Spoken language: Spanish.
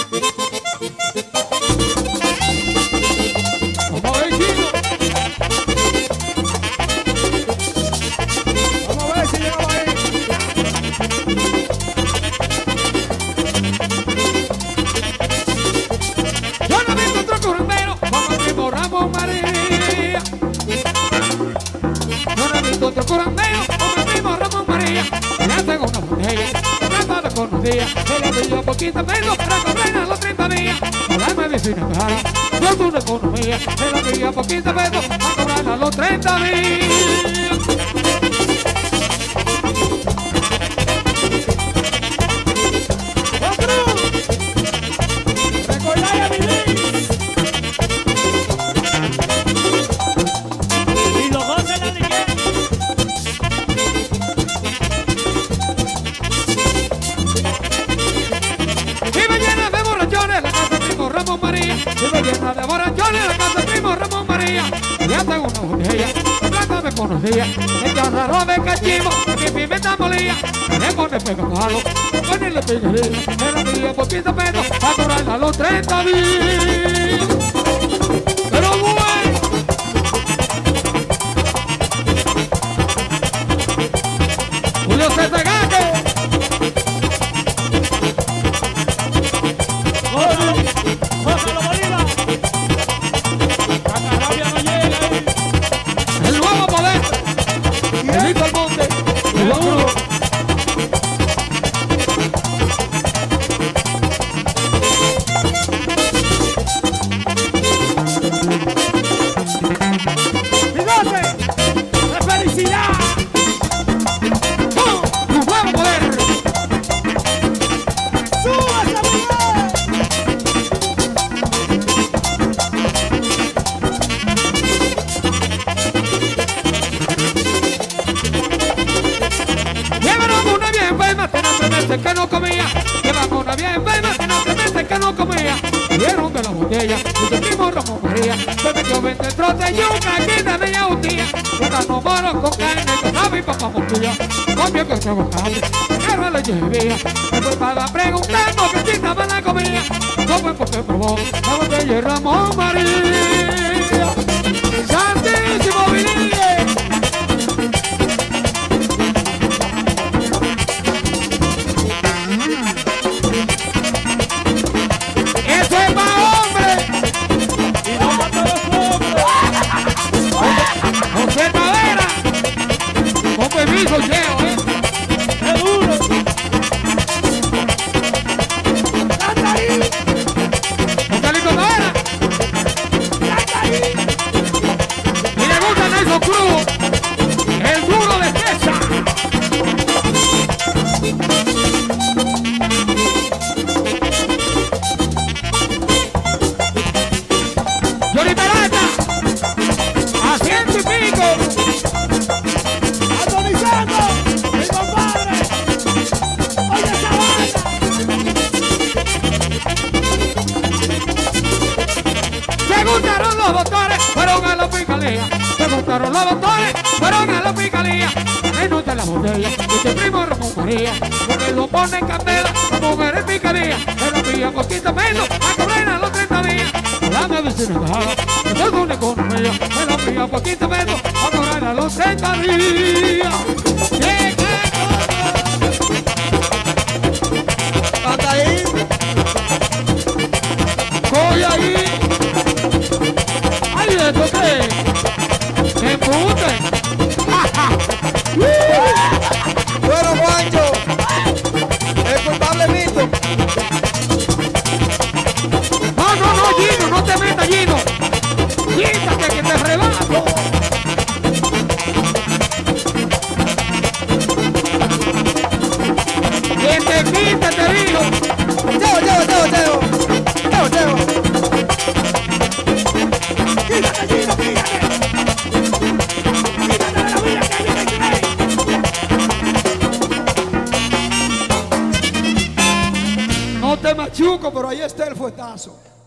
Vamos a ver, chino. Vamos a ver si llegamos ahí. Yo no vi otro curandero como el primo Ramón María. Yo no vi otro curandero como el primo Ramón María. Ya tengo una botella, trataba con los días. Se le pidió poquito menos para cobrar a los 30 días. Con la medicina cara, yo tuve una economía. Se le pidió poquito menos para cobrar a los 30 días. Vive llena de borrachones la casa primo Ramón María. Ya tengo una botella, blanca me conocía. Ella arroz de cachivo, mi pimienta molía. Le pone pega palo, ponele pillería. Me la pide poquito menos, a cobrarla a los 30 días. Pero bueno. Julio César Gaque. Que no comía, llevamos una bien enferma, que no 3 meses que no comía. Dieron de la botella, y el primo Ramón María se metió 20 trotes de yuca, aquí de media un día. Plátano moro con carne, que sabe y papá mosquilla. Comió que se bajaba, que no le llevía. Después para preguntando que si estaba la comida. No fue porque probó la botella de Ramón María. Santísimo Vinille. Permiso, Cheo, ¡qué duro! ¡Canta ahí! ¡Vocalito Novera! ¡Canta ahí! Y le gusta Nelson Cruz, el duro de Texas. Johnny Peralta, a 100 y pico. ¡Mi compadre! ¡Oye esa banda! Se gustaron los doctores, fueron a la fiscalía. Se gustaron los doctores, fueron a la fiscalía. Denuncia la botella de este primo Ramón María. Porque lo pone en candela, la mujer en fiscalía. Se lo pilla poquito menos, a cobrar a los 30 días. La medicina dejada, que es una economía. Se lo pilla poquito menos, a cobrar a los 30 días. Hasta ahí. Coge ahí. Ay, ¿esto qué? ¡Me embute! Bueno, Juancho, el culpable mito. No, Gino, no te metas, Gino. Quítate que te rebajo. Que te quite, te digo. Cheo. Quítate, Gino, quítate. Quítate de la vida que viene aquí. No te machuco, pero ahí está el fuetazo.